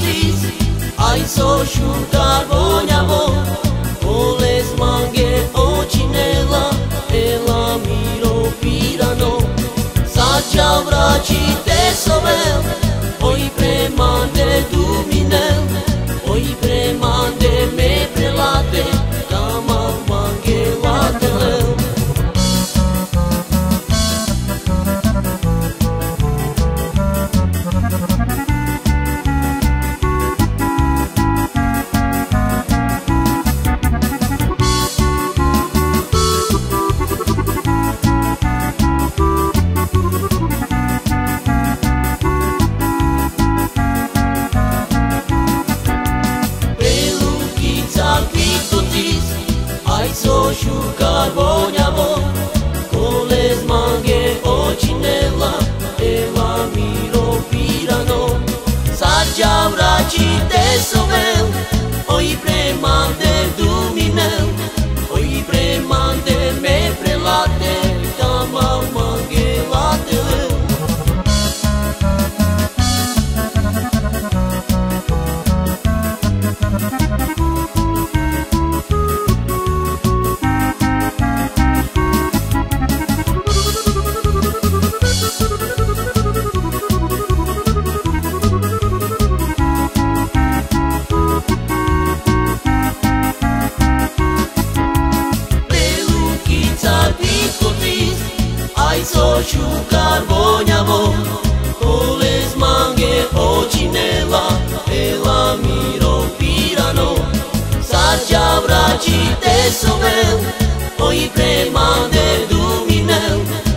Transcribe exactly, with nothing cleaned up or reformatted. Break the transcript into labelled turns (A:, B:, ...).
A: tutis, ai so asciugar vogliamo, voles manghe o cinella e la miro pirano, saggia vraci te sovel, oi premande duminel, oi premande me prelate, cama manghe latelel. Ai so asciugar vogliamo, con le smanghe o cinella e la miro pirano, saggia vraci te sovel, oi premande duminel, oi premande me prelate, cama manghe latele. Ai so asciugar vogliamo, con le smanghe o cinella e la miro pirano, saggia vraci te sovel, oi premande duminel.